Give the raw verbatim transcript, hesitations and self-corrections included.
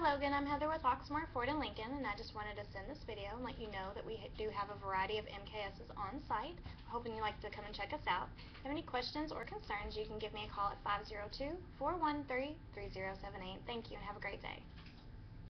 Logan, I'm Heather with Oxmoor Ford Lincoln, and I just wanted to send this video and let you know that we do have a variety of M K S's on site. We're hoping you'd like to come and check us out. If you have any questions or concerns, you can give me a call at five zero two, four one three, three zero seven eight. Thank you and have a great day.